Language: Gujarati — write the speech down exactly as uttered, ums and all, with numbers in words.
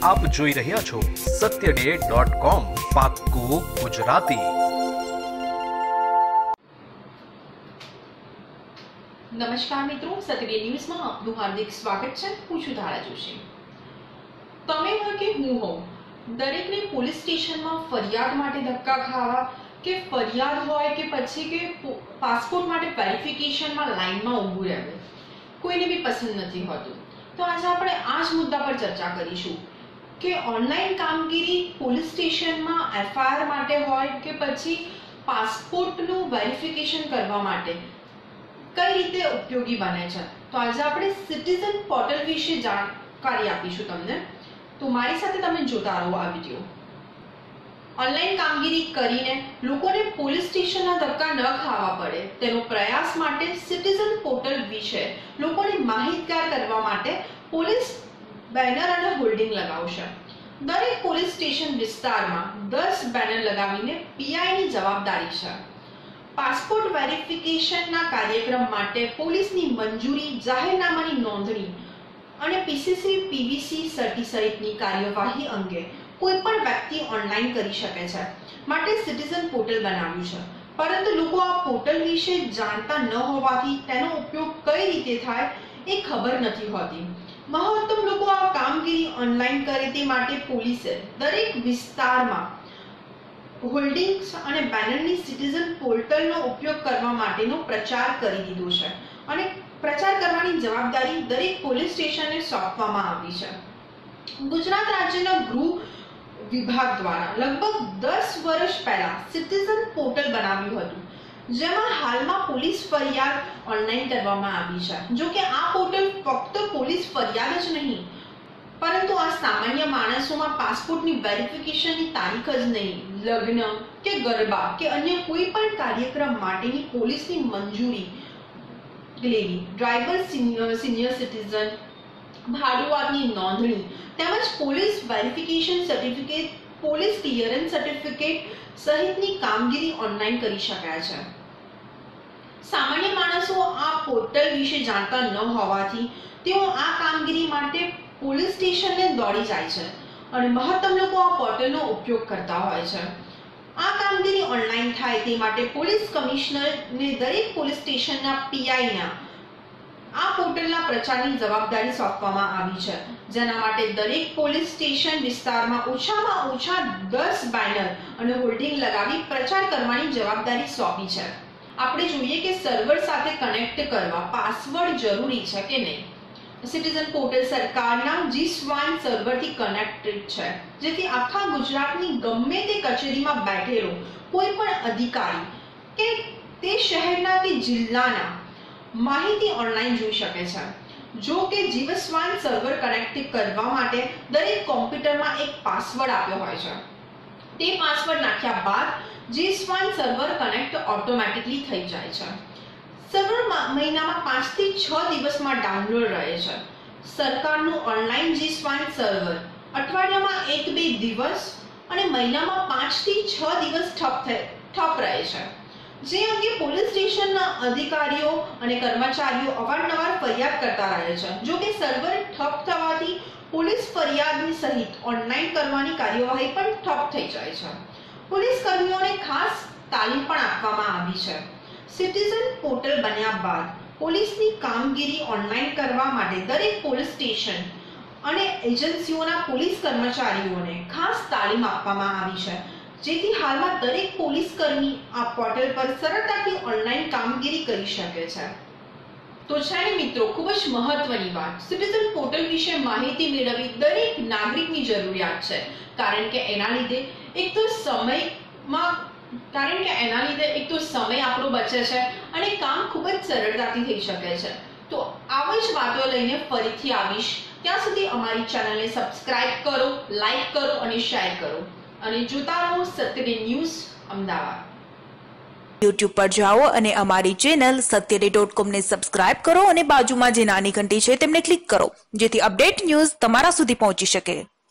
આપ જોઈ રહ્યા છો સત્ય ડે ડોટ કોમ, પાક્કું ગુજરાતી। નમસ્કાર મિત્રો, સત્ય ડે ન્યૂઝમાં આપનું હાર્દિક સ્વાગત છે। હું છું ધારા જોશી। તમે હોય કે હું હોઉં, દરેકને પોલીસ સ્ટેશનમાં ફરિયાદ માટે ધક્કા ખાવા કે ફરિયાદ હોય કે પછી કે પાસપોર્ટ માટે વેરિફિકેશનમાં લાઈનમાં ઊભું રહેવું કોઈને બી પસંદ નથી હોતું। તો આજે આપણે આ જ મુદ્દા પર ચર્ચા કરીશું કે ઓનલાઈન કામગીરી પોલીસ સ્ટેશનમાં એફઆઈઆર માટે હોય કે પછી પાસપોર્ટનું વેરિફિકેશન કરવા માટે કઈ રીતે ઉપયોગી બને છે। તો આજે આપણે સિટીઝન પોર્ટલ વિશે જાણકારી આપીશું તમને। તો મારી સાથે તમે જોતા રહો આ વિડિયો। ઓનલાઈન કામગીરી કરીને લોકોને પોલીસ સ્ટેશનના ધક્કા ન ખાવા પડે તેનો પ્રયાસ માટે સિટીઝન પોર્ટલ વિશે લોકોને માહિતગાર કરવા માટે પોલીસ બેનર અને હોર્ડિંગ લગાવશે। દરેક પોલીસ સ્ટેશન વિસ્તારમાં દસ બેનર લગાવીને પીઆઈની જવાબદારી છે। પાસપોર્ટ વેરિફિકેશનના કાર્યક્રમ માટે પોલીસની મંજૂરી, જાહેરનામાની નોંધણી અને પીસીસી પીવીસી સર્ટી સહિતની કાર્યવાહી અંગે કોઈ પણ વ્યક્તિ ઓનલાઈન કરી શકે છે, માટે સિટીઝન પોર્ટલ બનાવ્યું છે। પરંતુ લોકો આ પોર્ટલ વિશે જાણતા ન હોવાથી તેનો ઉપયોગ કઈ રીતે થાય એ ખબર નથી હોતી। મહત્તમ લોકો આ કામગીરી ઓનલાઈન કરે તે માટે પોલીસે દરેક વિસ્તારમાં હોલ્ડિંગ્સ અને બેનરની સિટીઝન પોર્ટલનો ઉપયોગ કરવા માટેનો પ્રચાર કરી દીધો છે અને પ્રચાર કરવાની જવાબદારી દરેક પોલીસ સ્ટેશનને સોંપવામાં આવી છે। ગુજરાત રાજ્યના ગૃહ વિભાગ દ્વારા લગભગ દસ વર્ષ પહેલા સિટીઝન પોર્ટલ બનાવ્યું હતું, જેમાં હાલમાં પોલીસ ફરિયાદ ઓનલાઈન કરવામાં આવી છે। જો કે આ પોર્ટલ ફક્ત પોલીસ ફરિયાદ જ નહીં, પરંતુ આ સામાન્ય માણસોમાં પાસપોર્ટની વેરિફિકેશનની તારીખ જ નહીં, લગ્ન કે ગરબા કે અન્ય કોઈ પણ કાર્યક્રમ માટેની પોલીસની મંજૂરી લેવી, ડ્રાઈવર સિનિયર સિનિયર સિટીઝન ભાડુઆતની નોંધણી તેમજ police verification certificate, police clearance certificate સહિતની કામગીરી ઓનલાઈન કરી શકાય છે। સામાન્ય માણસો આ પોર્ટલ વિશે જાણતા ન હોવાથી તેઓ આ કામગીરી માટે પોલીસ સ્ટેશનને દોડી જાય છે અને મહત્તમ લોકો આ પોર્ટલનો ઉપયોગ કરતા હોય છે। આ કામગીરી ઓનલાઈન થાય તે માટે પોલીસ કમિશનરને દરેક પોલીસ સ્ટેશનના પીઆઈના આ પોર્ટલના પ્રચારની જવાબદારી સોંપવામાં આવી છે, જેના માટે દરેક પોલીસ સ્ટેશન વિસ્તારમાં ઓછામાં ઓછા દસ બેનર અને હોર્ડિંગ લગાવી પ્રચાર કરવાની જવાબદારી સોંપી છે। આપણે જોઈએ કે સર્વર સાથે કનેક્ટ કરવા પાસવર્ડ જરૂરી છે કે નહીં। સિટીઝન પોર્ટલ સરકારના જી સ્વાન સર્વરથી કનેક્ટેડ છે, જેથી આખા ગુજરાતની ગમે તે કચેરીમાં બેઠેલો કોઈ પણ અધિકારી કે તે શહેરના કે જિલ્લાના માહિતી ઓનલાઈન જોઈ શકે છે। જો કે જીવસ્વાન સર્વર કનેક્ટ કરવા માટે દરેક કોમ્પ્યુટરમાં એક પાસવર્ડ આપ્યો હોય છે। તે પાસવર્ડ નાખ્યા બાદ જીસ્વાન સર્વર કનેક્ટ ઓટોમેટિકલી થઈ જાય છે। સર્વર મહિનામાં પાંચ થી છ દિવસમાં ડાઉનલોડ રહે છે। સરકારનું ઓનલાઈન જીસ્વાન સર્વર અઠવાડિયામાં એક બે દિવસ અને મહિનામાં પાંચ થી છ દિવસ ઠપ ઠપ રહે છે, જે અંગે પોલીસ સ્ટેશનના અધિકારીઓ અને કર્મચારીઓ અવારનવાર ફરિયાદ કરતા રહે છે। જો કે સર્વર ઠપ થવાથી પોલીસ ફરિયાદની સહિત ઓનલાઈન કરવાની કાર્યવાહી પણ ઠપ થઈ જાય છે। પોલીસ કર્મીઓને ખાસ તાલીમ પણ આપવામાં આવી છે। સિટીઝન પોર્ટલ બન્યા બાદ પોલીસની કામગીરી ઓનલાઈન કરવા માટે દરેક પોલીસ સ્ટેશન અને એજન્સીઓના પોલીસ કર્મચારીઓને ખાસ તાલીમ આપવામાં આવી છે, જેથી હાલમાં દરેક પોલીસ કર્મી આ પોર્ટલ પર સરળતાથી ઓનલાઈન કામગીરી કરી શકે છે। તો છે ને મિત્રો, ખૂબ જ મહત્વની વાત, સિટીઝન પોર્ટલ વિશે માહિતી મેળવવી દરેક નાગરિકની જરૂરિયાત છે, કારણ કે એના લીધે એક તો સમયમાં કારણ કે એના લીધે એક તો સમય આપણો બચે છે અને કામ ખૂબ જ સરળતાથી થઈ શકે છે। તો આવી જ વાતો લઈને ફરીથી આવીશ, ત્યાં સુધી અમારી ચેનલને સબસ્ક્રાઇબ કરો, લાઈક કરો અને શેર કરો અને જોતા રહો Satya day news Ahmedabad. YouTube પર જાઓ અને અમારી ચેનલ સત્ય ડે ડોટ કોમ ને સબસ્ક્રાઇબ કરો અને બાજુમાં જે નાની ઘંટી છે તેમને ક્લિક કરો, જેથી અપડેટ ન્યૂઝ તમારા સુધી પહોંચી શકે।